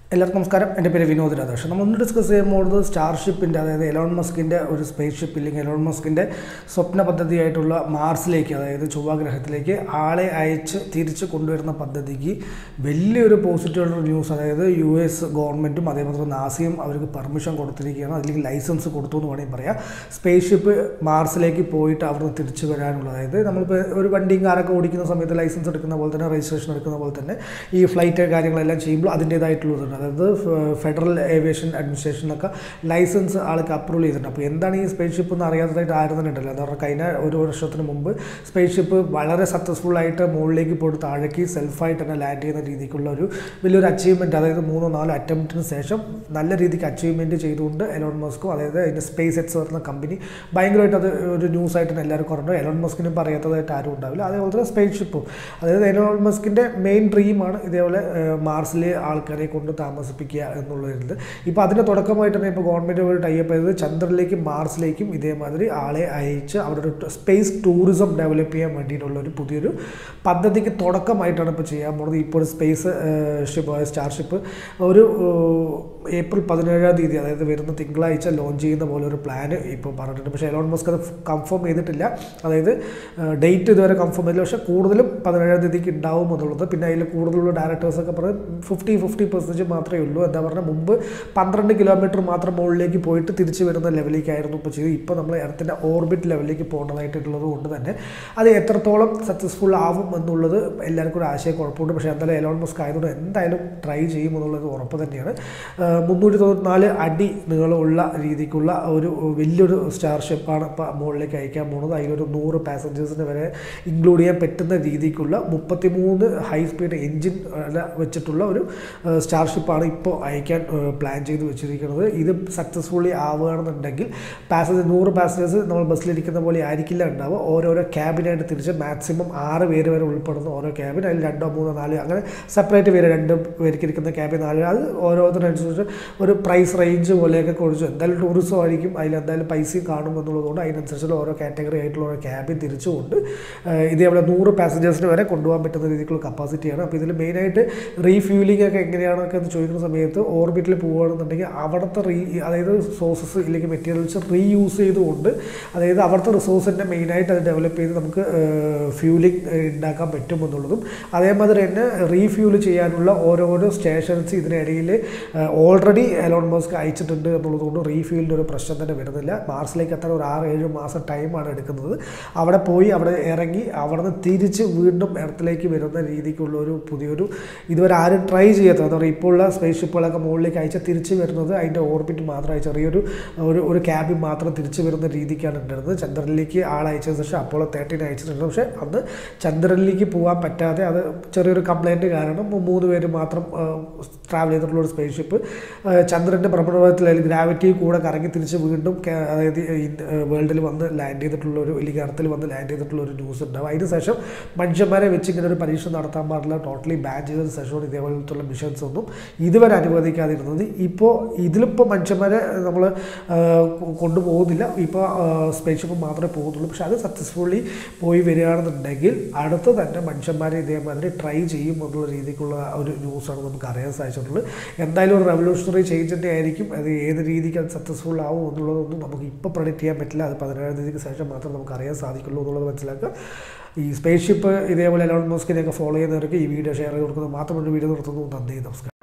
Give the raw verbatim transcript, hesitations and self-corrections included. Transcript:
എല്ലാവർക്കും നമസ്കാരം. എൻ്റെ പേര് വിനോദ് രാധാകൃഷ്ണൻ. നമ്മൾ ഒന്ന് ഡിസ്കസ് ചെയ്യാൻ പോകുന്നത് സ്റ്റാർഷിപ്പിൻ്റെ, അതായത് എലോൺ മസ്കിൻ്റെ ഒരു സ്പേസ് ഷിപ്പ് ഇല്ലെങ്കിൽ എലോൺ മസ്കിൻ്റെ സ്വപ്ന പദ്ധതിയായിട്ടുള്ള മാർസിലേക്ക്, അതായത് ചൊവ്വാഗ്രഹത്തിലേക്ക് ആളെ അയച്ച് തിരിച്ച് കൊണ്ടുവരുന്ന പദ്ധതിക്ക് വലിയൊരു പോസിറ്റീവ് ന്യൂസ്. അതായത് യു എസ് ഗവൺമെൻറ്റും അതേപോലെ നാസയും അവർക്ക് പെർമിഷൻ കൊടുത്തിരിക്കുകയാണ്, അതിലേക്ക് ലൈസൻസ് കൊടുത്തു എന്ന് വേണമെങ്കിൽ പറയാം. സ്പേസ് ഷിപ്പ് മാർസിലേക്ക് പോയിട്ട് അവിടുന്ന് തിരിച്ചു വരാനുള്ള, അതായത് നമ്മളിപ്പോൾ ഒരു വണ്ടിയും കാറൊക്കെ ഓടിക്കുന്ന സമയത്ത് ലൈസൻസ് എടുക്കുന്ന പോലെ തന്നെ, രജിസ്ട്രേഷൻ എടുക്കുന്ന പോലെ തന്നെ ഈ ഫ്ലൈറ്റ് കാര്യങ്ങളെല്ലാം ചെയ്യുമ്പോൾ അതിൻ്റേതായിട്ടുള്ളതുണ്ട്. അതായത് ഫെഡറൽ ഏവിയേഷൻ അഡ്മിനിസ്ട്രേഷനൊക്കെ ലൈസൻസ് ആൾക്ക് അപ്രൂവ് ചെയ്തിട്ടുണ്ട്. അപ്പോൾ എന്താണ് ഈ സ്പേസ് ഷിപ്പ് എന്ന് അറിയാത്തതായിട്ട് ആരും തന്നെ ഉണ്ടല്ലോ. അതായത് കഴിഞ്ഞ ഒരു വർഷത്തിന് മുമ്പ് സ്പേസ് ഷിപ്പ് വളരെ സക്സസ്ഫുള്ളായിട്ട് മുകളിലേക്ക് പോയിട്ട് താഴേക്ക് സെൽഫായിട്ട് തന്നെ ലാൻഡ് ചെയ്യുന്ന രീതിക്കുള്ള ഒരു വലിയൊരു അച്ചീവ്മെൻറ്റ്, അതായത് മൂന്നോ നാലോ അറ്റംപ്റ്റിന് ശേഷം നല്ല രീതിക്ക് അച്ചീവ്മെൻറ്റ് ചെയ്തുകൊണ്ട് എലോൺ മസ്കും, അതായത് അതിൻ്റെ സ്പേസ് എക്സ് വരുന്ന കമ്പനി ഭയങ്കരമായിട്ട് അത് ഒരു ന്യൂസായിട്ട് തന്നെ എല്ലാവർക്കും പറഞ്ഞു. എലോൺ മസ്കിനും പറയാത്തതായിട്ട് ആരും ഉണ്ടാവില്ല. അതേപോലെ തന്നെ സ്പേസ് ഷിപ്പും, അതായത് എലോൺ മസ്കിൻ്റെ മെയിൻ ഡ്രീമാണ് ഇതേപോലെ മാർസിലെ ആൾക്കാരെ കൊണ്ട് താമസിപ്പിക്കുക എന്നുള്ളത്. ഇപ്പോൾ അതിൻ്റെ തുടക്കമായിട്ട് തന്നെ ഇപ്പോൾ ഗവൺമെൻറ് ഒരു ടൈപ്പ് ചെയ്തത് ചന്ദ്രനിലേക്കും മാർസിലേക്കും ഇതേമാതിരി ആളെ അയച്ച് അവിടെ ഒരു സ്പേസ് ടൂറിസം ഡെവലപ്പ് ചെയ്യാൻ വേണ്ടിയിട്ടുള്ളൊരു പുതിയൊരു പദ്ധതിക്ക് തുടക്കമായിട്ടാണ് ഇപ്പോൾ ചെയ്യാൻ പോകുന്നത്. ഇപ്പോൾ സ്പേസ് ഷിപ്പ്, സ്റ്റാർഷിപ്പ് ഒരു ഏപ്രിൽ പതിനേഴാം തീയതി, അതായത് വരുന്ന തിങ്കളാഴ്ച ലോഞ്ച് ചെയ്യുന്ന പോലെ ഒരു പ്ലാൻ ഇപ്പോൾ പറഞ്ഞിട്ടുണ്ട്. പക്ഷേ എലോൺ മസ്ക് അത് കൺഫേം ചെയ്തിട്ടില്ല, അതായത് ഡേറ്റ് ഇതുവരെ കൺഫേം ചെയ്തില്ല. പക്ഷേ കൂടുതലും പതിനേഴാം തീയതിക്ക് ഉണ്ടാവും എന്നുള്ളത്. പിന്നെ അതിൽ കൂടുതലുള്ള ഡയറക്ടേഴ്സൊക്കെ പറഞ്ഞ് ഫിഫ്റ്റി ഫിഫ്റ്റി പെർസെൻറ്റേജ് മാത്രമേ ഉള്ളൂ. എന്താ പറഞ്ഞാൽ മുമ്പ് പന്ത്രണ്ട് കിലോമീറ്റർ മാത്രം മുകളിലേക്ക് പോയിട്ട് തിരിച്ച് വരുന്ന ലെവലിലേക്കായിരുന്നു ഇപ്പോൾ ചെയ്ത്. ഇപ്പോൾ നമ്മൾ എർത്തിൻ്റെ ഓർബിറ്റ് ലെവലിലേക്ക് പോകേണ്ടതായിട്ടുള്ളത് കൊണ്ട് തന്നെ അത് എത്രത്തോളം സക്സസ്ഫുൾ ആവും എന്നുള്ളത് എല്ലാവർക്കും ഒരു ആശയക്കുഴപ്പമുണ്ട്. പക്ഷേ എന്തായാലും എലോൺ മസ്ക് ആയതുകൊണ്ട് എന്തായാലും ട്രൈ ചെയ്യും എന്നുള്ളത് ഉറപ്പ് തന്നെയാണ്. മുന്നൂറ്റി തൊണ്ണൂറ്റിനാല് അടി നീളമുള്ള രീതിക്കുള്ള ഒരു വലിയൊരു സ്റ്റാർഷിപ്പാണ് ഇപ്പോൾ മുകളിലേക്ക് അയക്കാൻ പോകുന്നത്. അതിലൊരു നൂറ് പാസഞ്ചേഴ്സിന് വരെ ഇൻക്ലൂഡ് ചെയ്യാൻ പറ്റുന്ന രീതിക്കുള്ള മുപ്പത്തി മൂന്ന് ഹൈ സ്പീഡ് എൻജിൻ വെച്ചിട്ടുള്ള ഒരു സ്റ്റാർഷിപ്പാണ് ഇപ്പോൾ അയക്കാൻ പ്ലാൻ ചെയ്ത് വെച്ചിരിക്കുന്നത്. ഇത് സക്സസ്ഫുള്ളി ആവുകയാണെന്നുണ്ടെങ്കിൽ പാസഞ്ചർ നൂറ് പാസഞ്ചേഴ്സ് നമ്മൾ ബസ്സിലിരിക്കുന്ന പോലെ ആയിരിക്കില്ല ഉണ്ടാവുക. ഓരോരോ ക്യാബിനായിട്ട് തിരിച്ച് മാക്സിമം ആറ് പേര് വരെ ഉൾപ്പെടുന്ന ഓരോ ക്യാബിൻ, അതിൽ രണ്ടോ മൂന്നോ നാല് അങ്ങനെ സെപ്പറേറ്റ് പേര്, രണ്ട് പേർക്ക് ഇരിക്കുന്ന ക്യാബിൻ നാല്, അത് ഓരോരുത്തരനുസരിച്ച് ഒരു പ്രൈസ് റേഞ്ച് പോലെയൊക്കെ കുറിച്ച് എന്തായാലും ടൂറിസം ആയിരിക്കും, അതിലെന്തായാലും പൈസയും കാണും എന്നുള്ളതുകൊണ്ട് അതിനനുസരിച്ചുള്ള ഓരോ കാറ്റഗറി ആയിട്ടുള്ള ഓരോ ക്യാബിൻ തിരിച്ചുകൊണ്ട് ഇതേപോലെ നൂറ് പാസഞ്ചേഴ്സിന് വരെ കൊണ്ടുപോകാൻ പറ്റുന്ന രീതിക്കുള്ള കപ്പാസിറ്റിയാണ്. അപ്പോൾ ഇതിൽ മെയിനായിട്ട് റീഫ്യൂലിംഗ് ഒക്കെ എങ്ങനെയാണൊക്കെ എന്ന് ചോദിക്കുന്ന സമയത്ത് ഓർബിറ്റിൽ പോകുകയാണെന്നുണ്ടെങ്കിൽ അവിടുത്തെ റീ അതായത് സോഴ്സസ് ഇല്ലെങ്കിൽ മെറ്റീരിയൽസ് റീയൂസ് ചെയ്തുകൊണ്ട്, അതായത് അവിടുത്തെ റിസോഴ്സിൻ്റെ മെയിനായിട്ട് അത് ഡെവലപ്പ് ചെയ്ത് നമുക്ക് ഫ്യൂലിംഗ് ഉണ്ടാക്കാൻ പറ്റും എന്നുള്ളതും, അതേമാതിരി തന്നെ റീഫ്യൂൽ ചെയ്യാനുള്ള ഓരോരോ സ്റ്റേഷൻസ് ഇതിനിടയിൽ ഓൾറെഡി എലോൺ മസ്ക് അയച്ചിട്ടുണ്ട് എന്നുള്ളതുകൊണ്ട് റീഫ്യൂലിൻ്റെ ഒരു പ്രശ്നം തന്നെ വരുന്നില്ല. മാർസിലേക്ക് എത്താൻ ഒരു ആറ് ഏഴ് മാസം ടൈമാണ് എടുക്കുന്നത്. അവിടെ പോയി അവിടെ ഇറങ്ങി അവിടെ നിന്ന് തിരിച്ച് വീണ്ടും എർത്തിലേക്ക് വരുന്ന രീതിക്കുള്ള ഒരു പുതിയൊരു, ഇതുവരെ ആരും ട്രൈ ചെയ്യാത്തത്, എന്താ പറയുക, ഇപ്പോൾ ഉള്ള സ്പേസ് ഷിപ്പുകളൊക്കെ മുകളിലേക്ക് അയച്ചാൽ തിരിച്ച് വരുന്നത് അതിൻ്റെ ഓർബിറ്റ് മാത്രം ചെറിയൊരു ഒരു ഒരു ക്യാബിൻ മാത്രം തിരിച്ച് വരുന്ന രീതിക്കാണ് ഉണ്ടായിരുന്നത്. ചന്ദ്രനിലേക്ക് ആളയച്ചതിന് ശേഷം അപ്പോളോ തേർട്ടീൻ അയച്ചിട്ടുണ്ട്. പക്ഷേ അന്ന് ചന്ദ്രനിലേക്ക് പോകാൻ പറ്റാതെ അത് ചെറിയൊരു കംപ്ലൈൻറ്റ് കാരണം മൂന്ന് പേര് മാത്രം ട്രാവൽ ചെയ്തിട്ടുള്ള ഒരു സ്പേസ് ഷിപ്പ് ചന്ദ്രൻ്റെ ഭ്രമണപഥത്തിൽ അല്ലെങ്കിൽ ഗ്രാവിറ്റി കൂടെ കറങ്ങി തിരിച്ച് വീണ്ടും അതായത് വേൾഡിൽ വന്ന് ലാൻഡ് ചെയ്തിട്ടുള്ള ഒരു, അല്ലെങ്കിൽ എർത്തിൽ വന്ന് ലാൻഡ് ചെയ്തിട്ടുള്ള ഒരു ന്യൂസ് ഉണ്ടാവും. അതിന് ശേഷം മനുഷ്യന്മാരെ വെച്ച് ഇങ്ങനെ ഒരു പരീക്ഷ നടത്താൻ പാടില്ല, ടോട്ടലി ബാൻ ചെയ്തതിന് ശേഷമാണ് ഇതേപോലത്തുള്ള മിഷൻസ് ഒന്നും ഇതുവരെ അനുവദിക്കാതിരുന്നത്. ഇപ്പോൾ ഇതിലിപ്പോൾ മനുഷ്യന്മാരെ നമ്മൾ കൊണ്ടുപോകുന്നില്ല, ഇപ്പോൾ സ്പേസ് ഷിപ്പ് മാത്രമേ പോകുന്നുള്ളൂ. പക്ഷേ അത് സക്സസ്ഫുള്ളി പോയി വരികയാണെന്നുണ്ടെങ്കിൽ അടുത്ത് തന്നെ മനുഷ്യന്മാരെ ഇതേമാതിരി ട്രൈ ചെയ്യും എന്നുള്ള രീതിക്കുള്ള ഒരു ന്യൂസാണ് നമുക്ക് അറിയാൻ സാധിച്ചിട്ടുള്ളത്. എന്തായാലും ഒരു റെവല്യൂഷണറി ചേഞ്ച് തന്നെ ആയിരിക്കും. അത് ഏത് രീതിക്ക് അത് സക്സസ്ഫുൾ ആവും എന്നുള്ളതൊന്നും നമുക്ക് ഇപ്പോൾ പ്രെഡിക്റ്റ് ചെയ്യാൻ പറ്റില്ല. അത് പതിനേഴാം തീയതിക്ക് ശേഷം മാത്രം നമുക്ക് അറിയാൻ സാധിക്കുള്ളൂ എന്നുള്ളത് മനസ്സിലാക്കുക. ഈ സ്പേസ് ഷിപ്പ് ഇതേപോലെ എലോൺ മസ്കിനെയൊക്കെ ഫോളോ ചെയ്യുന്നവർക്ക് ഈ വീഡിയോ ഷെയർ ചെയ്ത് കൊടുക്കുന്നത് മാത്രം ഒരു വീഡിയോ നിർത്തുന്നു. നന്ദി, നമസ്കാരം.